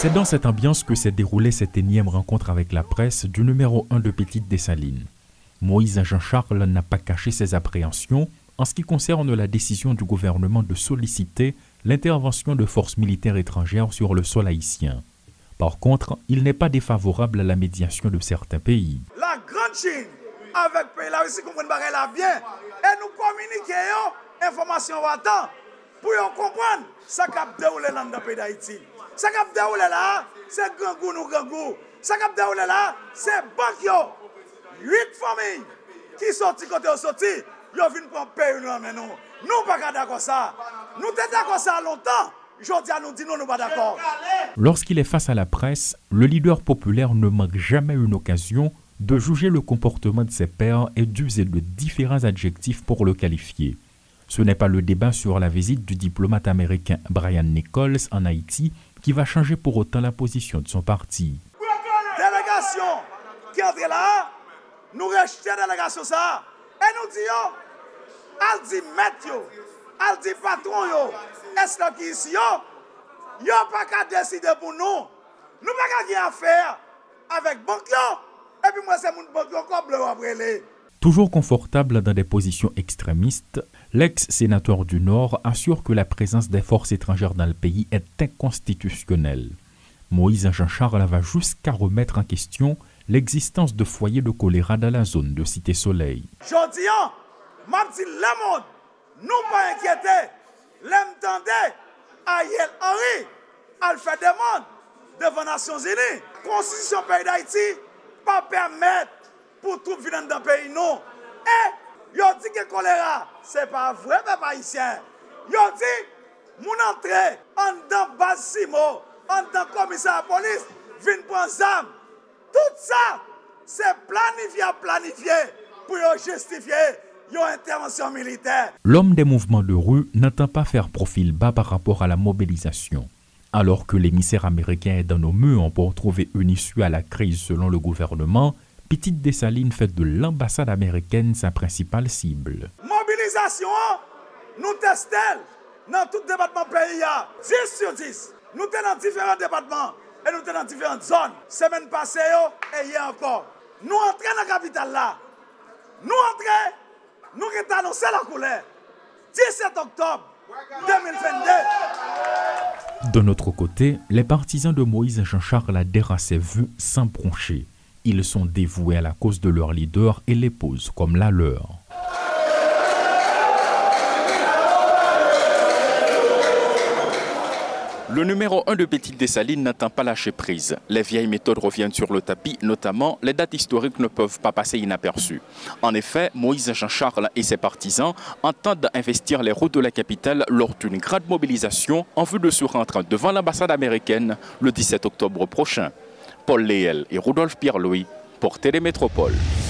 C'est dans cette ambiance que s'est déroulée cette énième rencontre avec la presse du numéro 1 de Petite Dessalines. Moïse Jean-Charles n'a pas caché ses appréhensions en ce qui concerne la décision du gouvernement de solliciter l'intervention de forces militaires étrangères sur le sol haïtien. Par contre, il n'est pas défavorable à la médiation de certains pays. La grande Chine, avec la Russie, comprend la bien, et nous communiquons information à temps pour comprendre ce qui a déroulé dans le pays d'Haïti. Ce qui a déroulé là, c'est gangou nous gangou. Ce qui a déroulé là, c'est banque. 8 familles qui sont côté au sorti, ils viennent prendre pays mais nous. Nous pas d'accord ça. Nous sommes d'accord ça longtemps. Aujourd'hui, nous disons nous pas d'accord. Lorsqu'il est face à la presse, le leader populaire ne manque jamais une occasion de juger le comportement de ses pairs et d'user de différents adjectifs pour le qualifier. Ce n'est pas le débat sur la visite du diplomate américain Brian Nichols en Haïti qui va changer pour autant la position de son parti. Délégation qui entre là, nous rejetons la délégation ça et nous disons, elle dit maître, elle dit patron, est-ce que ici, il n'y a pas qu'à décider pour nous. Nous pas qu'à affaire avec banque et puis moi c'est mon banque encore bleu après les. Toujours confortable dans des positions extrémistes, l'ex-sénateur du Nord assure que la présence des forces étrangères dans le pays est inconstitutionnelle. Moïse Jean-Charles va jusqu'à remettre en question l'existence de foyers de choléra dans la zone de Cité-Soleil. Jodi, m'a dit le monde, nous pas inquiétés, l'entendez, Ariel Henry, elle fait demande devant les Nations Unies. Constitution pays d'Haïti pas permettre pour tout venir dans le pays, non. Et, yo dit que choléra, c'est pas vrai, peuple haïtien. Yo dit, mon entrée, en dans Basimo, en dans commissaire à police, vin prendre zam. Tout ça, c'est planifié pour justifier une intervention militaire. L'homme des mouvements de rue n'entend pas faire profil bas par rapport à la mobilisation. Alors que l'émissaire américain est dans nos murs pour trouver une issue à la crise selon le gouvernement, Petite Dessalines fait de l'ambassade américaine sa principale cible. Mobilisation, nous testons dans tout département pays, 10 sur 10. Nous sommes dans différents départements et nous sommes dans différentes zones. Semaine passée et hier encore. Nous entrons dans la capitale là. Nous avons annoncé la couleur. 17 octobre 2022. De notre côté, les partisans de Moïse Jean-Charles adhèrent à ses vœux sans broncher. Ils sont dévoués à la cause de leur leader et l'épousent comme la leur. Le numéro 1 de Petite Dessalines n'entend pas lâcher prise. Les vieilles méthodes reviennent sur le tapis, notamment les dates historiques ne peuvent pas passer inaperçues. En effet, Moïse Jean-Charles et ses partisans entendent investir les routes de la capitale lors d'une grande mobilisation en vue de se rendre devant l'ambassade américaine le 17 octobre prochain. Paul Léel et Rudolph Pierre-Louis pour Télémétropole.